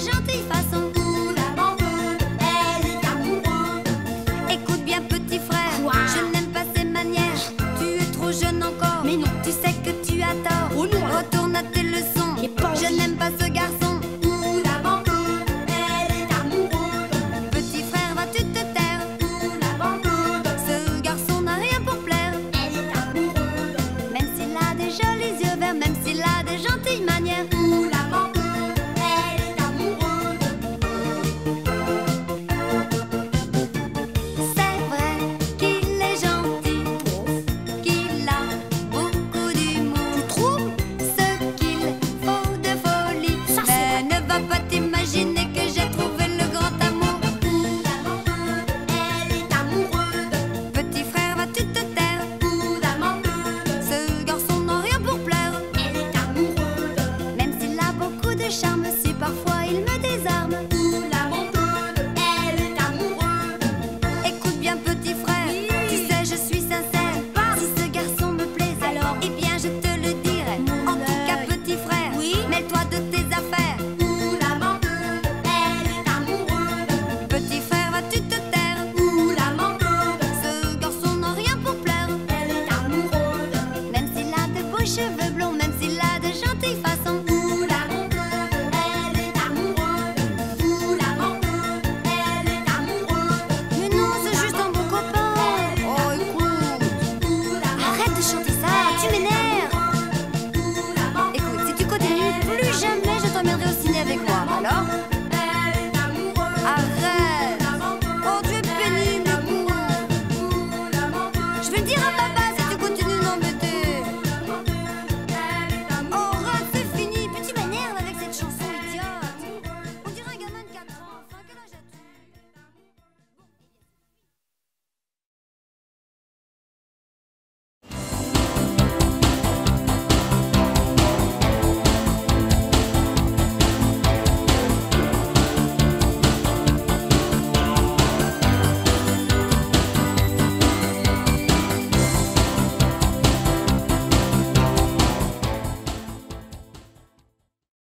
gentille façon. Ouh, la bambeuse, elle est amoureuse. Écoute bien petit frère, Quoi? je n'aime pas ses manières. Tu es trop jeune encore, Mais non. tu sais que tu as tort. Oh non. Retourne à tes leçons, J'ai pas je envie. n'aime pas ce garçon. Ouh, la bambeuse, elle est amoureuse. Petit frère, vas-tu te taire? Ouh, la bambeuse, Ce garçon n'a rien pour plaire. elle est amoureuse. Même s'il a des jolis yeux verts, même s'il a des gentilles manières. Ouh, la bambeuse, elle est amoureuse. C'est vrai qu'il est gentil, qu'il a beaucoup d'humour. Tu trouves? Ce qu'il faut de folie. Ça, Mais ne va pas t'imaginer que j'ai trouvé le grand amour. Ouh, la bambeuse, elle est amoureuse. Petit frère, vas-tu te taire? Ouh, la bambeuse, Ce garçon n'a rien pour plaire. elle est amoureuse. Même s'il a beaucoup de charme, si parfois